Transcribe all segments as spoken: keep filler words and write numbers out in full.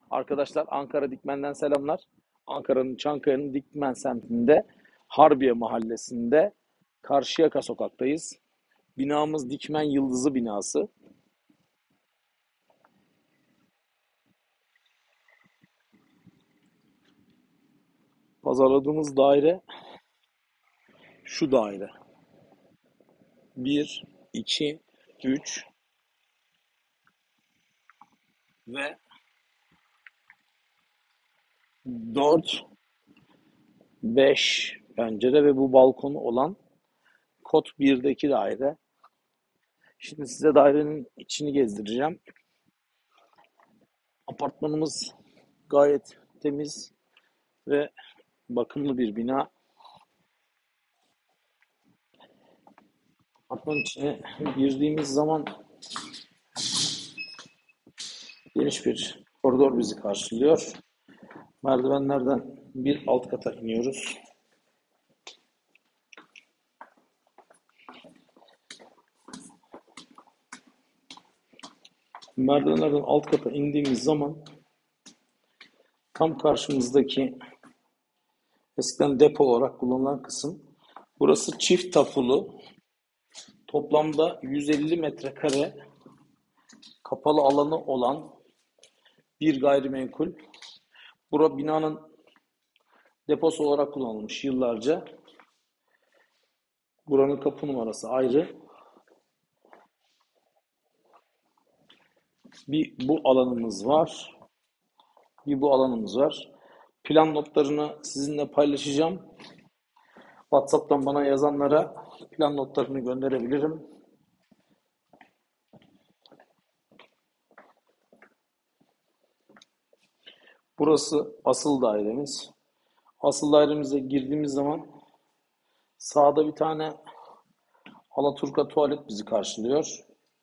Arkadaşlar Ankara Dikmen'den selamlar. Ankara'nın Çankaya'nın Dikmen semtinde Harbiye mahallesinde Karşıyaka sokaktayız. Binamız Dikmen Yıldızı binası. Pazarladığımız daire şu daire. Bir, iki, üç ve dört, beş pencere ve bu balkonu olan kod birdeki daire. Şimdi size dairenin içini gezdireceğim. Apartmanımız gayet temiz ve bakımlı bir bina. Apartmanın içine girdiğimiz zaman geniş bir koridor bizi karşılıyor. Merdivenlerden bir alt kata iniyoruz. Merdivenlerden alt kata indiğimiz zaman tam karşımızdaki eskiden depo olarak kullanılan kısım. Burası çift tapulu. Toplamda yüz elli metrekare kapalı alanı olan bir gayrimenkul. Bura binanın deposu olarak kullanılmış yıllarca. Buranın kapı numarası ayrı. Bir bu alanımız var. Bir bu alanımız var. Plan notlarını sizinle paylaşacağım. WhatsApp'tan bana yazanlara plan notlarını gönderebilirim. Burası asıl dairemiz. Asıl dairemize girdiğimiz zaman sağda bir tane Alaturka tuvalet bizi karşılıyor.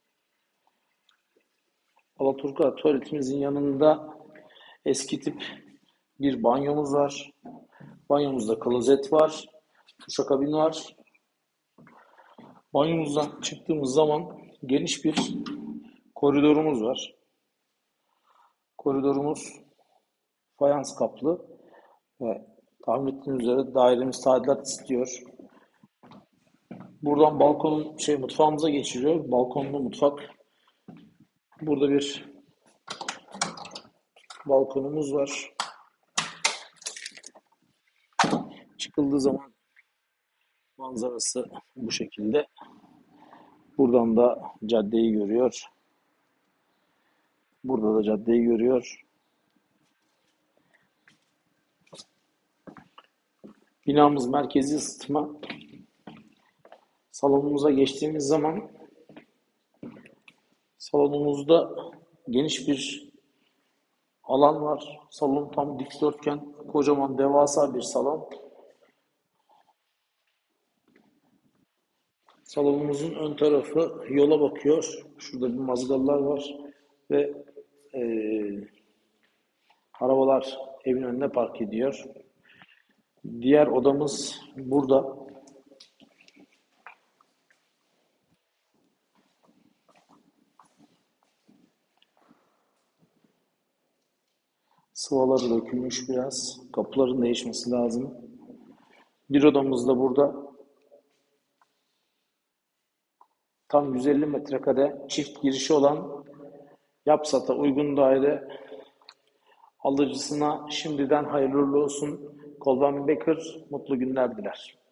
Alaturka tuvaletimizin yanında eski tip bir banyomuz var. Banyomuzda klozet var. Duşakabin var. Banyomuzdan çıktığımız zaman geniş bir koridorumuz var. Koridorumuz fayans kaplı ve tahmin ettiğiniz üzere dairemiz tadilat istiyor. Buradan balkonun şey mutfağımıza geçiriyor. Balkonlu mutfak. Burada bir balkonumuz var. Çıkıldığı zaman manzarası bu şekilde. Buradan da caddeyi görüyor. Burada da caddeyi görüyor. Binamız merkezi ısıtma. Salonumuza geçtiğimiz zaman salonumuzda geniş bir alan var. Salon tam dikdörtgen, kocaman devasa bir salon. Salonumuzun ön tarafı yola bakıyor. Şurada bir mazgallar var ve e, arabalar evin önüne park ediyor. Diğer odamız burada. Sıvaları dökülmüş biraz. Kapıların değişmesi lazım. Bir odamız da burada. Tam yüz elli metrekare çift girişi olan Yapsat'a uygun daire. Alıcısına şimdiden hayırlı uğurlu olsun. Kolban Bekir mutlu günler diler.